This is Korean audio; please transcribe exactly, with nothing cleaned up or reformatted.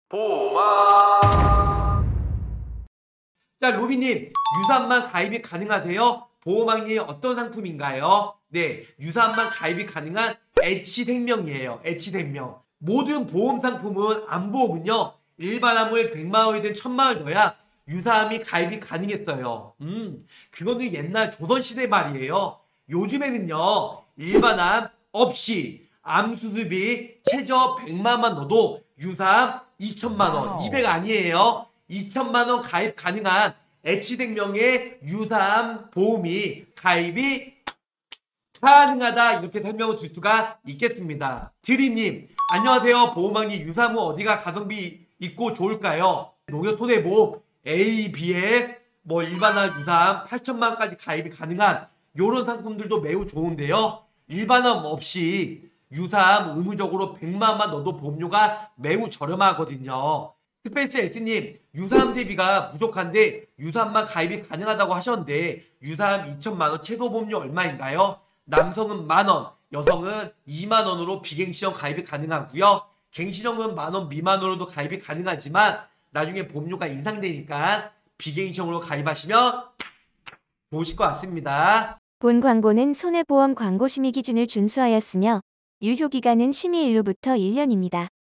보호막. 자, 로비님, 유사암만 가입이 가능하세요? 보호막이 어떤 상품인가요? 네, 유사암만 가입이 가능한 H생명이에요. H생명. 모든 보험 상품은 암보험은요, 일반암을 백만 원이든 천만 원 넣어야 유사암이 가입이 가능했어요. 음, 그거는 옛날 조선시대 말이에요. 요즘에는요, 일반암 없이 암 수술비 최저 백만만 넣어도 유사암 이천만 원, 이백 아니에요. 이천만 원 가입 가능한 H생명의 유사암 보험이 가입이 가능하다, 이렇게 설명을 줄 수가 있겠습니다. 드리님, 안녕하세요. 보험왕님, 유사암은 어디가 가성비 있고 좋을까요? 농협손해보험 A, B에 뭐 일반암, 유사암 팔천만 원까지 가입이 가능한 이런 상품들도 매우 좋은데요. 일반암 없이 유사암 의무적으로 백만 원만 넣어도 보험료가 매우 저렴하거든요. 스페이스 S님, 유사암 대비가 부족한데 유사암만 가입이 가능하다고 하셨는데 유사암 이천만 원 최소 보험료 얼마인가요? 남성은 만 원, 여성은 이만 원으로 비갱신형 가입이 가능하고요. 갱신형은 만 원 미만으로도 가입이 가능하지만 나중에 보험료가 인상되니까 비갱신형으로 가입하시면 좋으실 것 같습니다. 본 광고는 손해보험 광고 심의 기준을 준수하였으며 유효기간은 심의일로부터 일 년입니다.